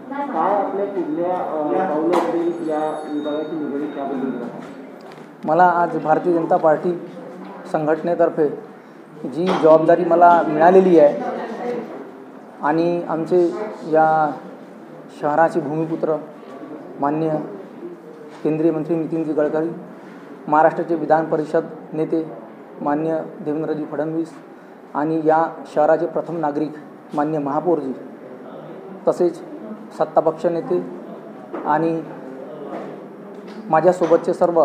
काय आपल्या पुढल्या पावलावरील या विभागाची निगडीत त्याबद्दल मला आज भारतीय जनता पार्टी संघटनेतर्फे जी जबाबदारी मला मिळालेली आहे आणि आमचे या शहराचे भूमिपुत्र माननीय केंद्रीय मंत्री नितीनजी गडकरी, महाराष्ट्राचे विधान परिषद नेते माननीय देवेंद्रजी फडणवीस आणि या शहराचे प्रथम नागरिक माननीय महापौरजी, तसेच सत्तापक्ष नेते आणि माझ्यासोबतचे सर्व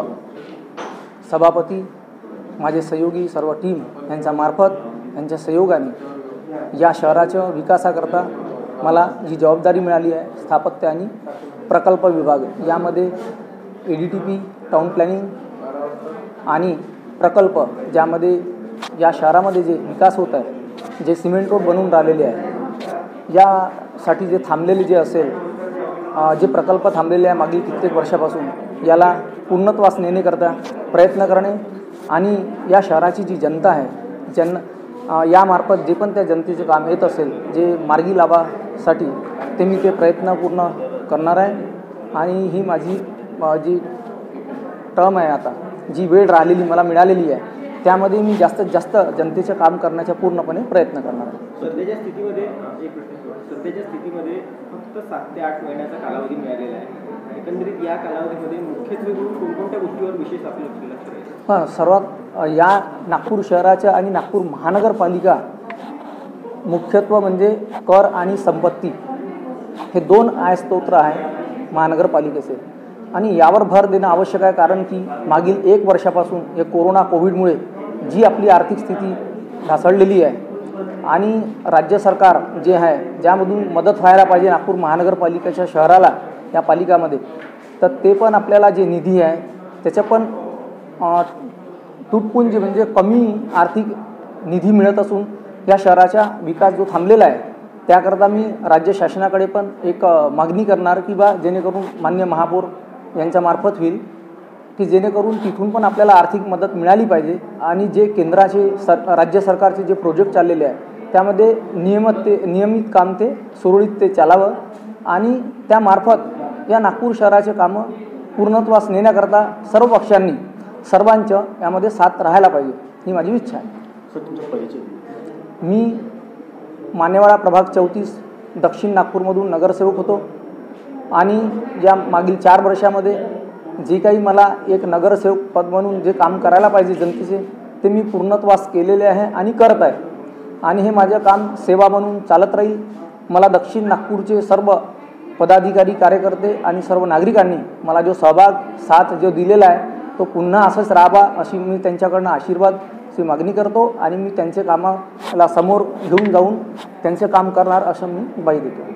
सभापती, माझे सहयोगी, सर्व टीम यांच्या सहयोगाने या शहराच्या विकासाकरता मला जी जबाबदारी मिळाली आहे, स्थापत्य आणि प्रकल्प विभाग, यामध्ये ADTP, टाउन प्लॅनिंग आणि प्रकल्प, ज्यामध्ये या शहरामध्ये जे विकास होत आहे, जे सिमेंट रोड बनवून राहिलेले आहे, यासाठी जे थांबलेले जे असेल, जे प्रकल्प थांबलेले आहे मागील कित्येक वर्षापासून, याला पूर्णत्वास नेण्याकरता प्रयत्न करणे आणि या शहराची जी जनता आहे, यामार्फत जे पण त्या जनतेचे काम येत असेल, जे मार्गी लाभासाठी, ते मी ते प्रयत्न पूर्ण करणार आहे. आणि ही माझी जी टर्म आहे, आता जी वेळ राहिलेली मला मिळालेली आहे, त्यामध्ये मी जास्तीत जास्त जनतेचे काम करण्याचा पूर्णपणे प्रयत्न करणार आहे. सध्याच्या स्थितीमध्ये फक्त 7 ते 8 महिन्याचा कालावधी मिळालेला आहे. एकंदरीत या कालावधीमध्ये मुख्यत्वे कोणकोणत्या गोष्टीवर विशेष आपलं लक्ष राहील? सर्वात या नागपूर शहराच्या आणि नागपूर महानगरपालिका मुख्यत्व म्हणजे कर आणि संपत्ती, हे 2 आयस्त्रोत्र आहे महानगरपालिकेचे, आणि यावर भर देणं आवश्यक आहे. कारण की मागील 1 वर्षापासून हे कोविडमुळे जी आपली आर्थिक स्थिती ढासळलेली आहे आणि राज्य सरकार जे आहे, ज्यामधून मदत व्हायला पाहिजे नागपूर महानगरपालिकेच्या शहराला, या पालिकामध्ये, तर ते पण आपल्याला जे निधी आहे त्याच्या पण तुटपुंजी म्हणजे कमी आर्थिक निधी मिळत असून या शहराचा विकास जो थांबलेला आहे, त्याकरता मी राज्य शासनाकडे पण एक मागणी करणार की बा जेणेकरून माननीय महापौर यांच्यामार्फत होईल, की जेणेकरून तिथून पण आपल्याला आर्थिक मदत मिळाली पाहिजे आणि जे केंद्राचे राज्य सरकारचे जे प्रोजेक्ट चाललेले आहे, त्यामध्ये नियमित काम ते सुरळीत ते चालावं आणि त्यामार्फत या नागपूर शहराचे कामं पूर्णत्वास नेण्याकरता सर्व पक्षांनी सर्वांचं यामध्ये साथ राहायला पाहिजे, ही माझी इच्छा आहे. सर, तुमचा परिचय? मी मानेवाडा प्रभाग 34 दक्षिण नागपूरमधून नगरसेवक होतो आणि या मागील 4 वर्षामध्ये जे काही मला एक नगरसेवक पद म्हणून जे काम करायला पाहिजे जनतेचे, ते मी पूर्णत्वास केलेले आहे आणि करत आहे. आणि हे माझं काम सेवा म्हणून चालत राहील. मला दक्षिण नागपूरचे सर्व पदाधिकारी, कार्यकर्ते आणि सर्व नागरिकांनी मला जो साथ जो दिलेला आहे, तो पुन्हा असंच राहावा अशी मी त्यांच्याकडनं आशीर्वादची मागणी करतो आणि मी त्यांचे कामाला समोर घेऊन जाऊन त्यांचे काम करणार असं मी ग्वाही देतो.